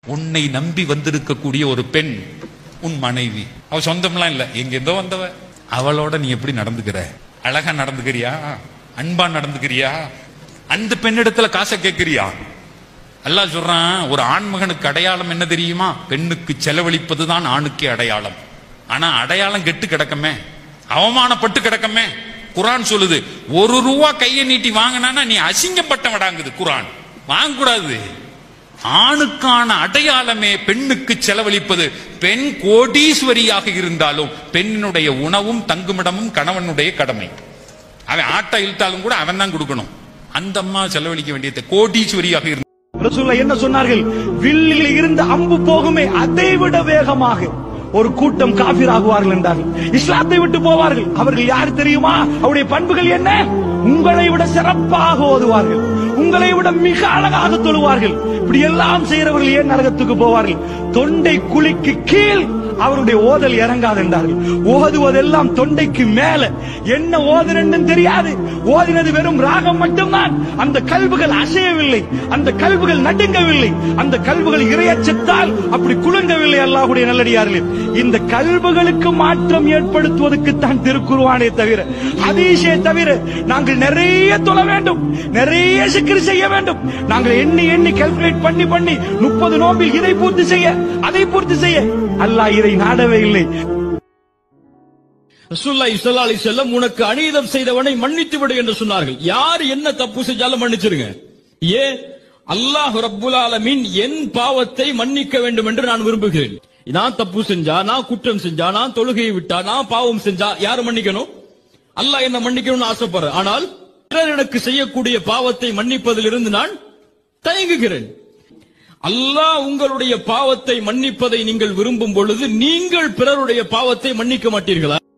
உன்னை நம்பி வந்திருக்கக்கூடிய ஒரு பெண் உன் மனைவி, அவ சொந்தம்லாம் இல்ல, எங்கேருந்தோ வந்தவ. அவளோட நீ எப்படி நடந்துக்கிற? அழகா நடந்துக்கிறியா? அன்பா நடந்துக்கிறியா? அந்த பெண்ணிடத்துல காசை கேட்கிறியா? அல்லாஹ் சொல்றான், ஒரு ஆண்மகனுக்கு அடையாளம் என்ன தெரியுமா? பெண்ணுக்கு செலவழிப்பதுதான் ஆணுக்கு அடையாளம். ஆனா அடையாளம் கெட்டு கிடக்கமே, அவமானப்பட்டு கிடக்கமே. குரான் சொல்லுது, ₹1 கையை நீட்டி வாங்கினா நீ அசிங்கப்பட்டவடாங்குது குரான். வாங்கக்கூடாது. ஆணுக்கான அடையாளமே பெண்ணுக்கு செலவழிப்பது. பெண் கோடீஸ்வரியாக இருந்தாலும் பெண்ணினுடைய உணவும் தங்குமிடமும் கணவனுடைய கடமை. அவன் ஆட்டை இழுத்தாலும் கூட அவன் தான் கொடுக்கணும். அந்த அம்மா செலவழிக்க வேண்டியது. கோடீஸ்வரியாக இருந்தா ரசூலுல்லாஹ் என்ன சொன்னார்கள்? வில்லில் இருந்து அம்பு போகுமே அதை விட வேகமாக ஒரு கூட்டம் காபிர் ஆகுவார்கள் என்றார்கள். இஸ்லாத்தை விட்டு போவார்கள். அவர்கள் யார் தெரியுமா? அவருடைய பண்புகள் என்ன? உங்களை விட சிறப்பாக ஓதுவார்கள், உங்களை விட மிக அழகாக தொழுவார்கள். இப்படி எல்லாம் செய்யறவர்கள் ஏன் நரகத்துக்கு போவார்கள்? தொண்டை குழிக்கு கீழ் அவருடைய ஓதல் இறங்காது என்றார்கள். ஓதுவதெல்லாம் தொண்டைக்கு மேல. என்ன ஓதுனன்னு தெரியாது, ஓதினது வெறும் ராகம் மட்டும்தான். அந்த கல்புகள் அசையவில்லை, அந்த கல்புகள் நடுங்கவில்லை, அந்த கல்புகள் இறையச்சத்தால் அப்படி குலுங்கவில்லை. அல்லாஹ்வுடைய நல்லடியார்களே, இந்த கல்புகளுக்கு மாற்றம் ஏற்படுத்துவதற்கு தான் திருக்குர்ஆனே தவிர, ஹதீஸே தவிர நாங்கள் நிறைய தொழ வேண்டும், நிறைய சிக்ர் செய்ய வேண்டும். நாங்கள் எண்ணி எண்ணி கால்குலேட் பண்ணி 30 நோம்பில் இதை பூர்த்தி செய்ய, அதை பூர்த்தி செய்ய அல்லாஹ் இதை நாடவே இல்லை. ரசூலுல்லாஹி ஸல்லல்லாஹு அலைஹி வஸல்லம் உனக்கு அநீதம் செய்தவனை மன்னித்து விடு என்று சொன்னார்கள். யார் என்ன தப்பு செஞ்சாலும் மன்னிச்சிருங்க. ஏன்? அல்லாஹ் ரப்புல் ஆலமீன் என் பாவத்தை மன்னிக்க வேண்டும் என்று நான் விரும்புகிறேன். நான் தப்பு செஞ்சா, நான் குற்றம் செஞ்சா, நான் தொழுகையை விட்டா, நான் பாவம் செஞ்சா யார் மன்னிக்கணும்? அல்லாஹ் என்ன மன்னிக்கணும்னு ஆசைப்படுறேன். ஆனால் பிறர் எனக்கு செய்யக்கூடிய பாவத்தை மன்னிப்பதிலிருந்து நான் தயங்குகிறேன். அல்லாஹ் உங்களுடைய பாவத்தை மன்னிப்பதை நீங்கள் விரும்பும் பொழுது நீங்கள் பிறருடைய பாவத்தை மன்னிக்க மாட்டீர்களா?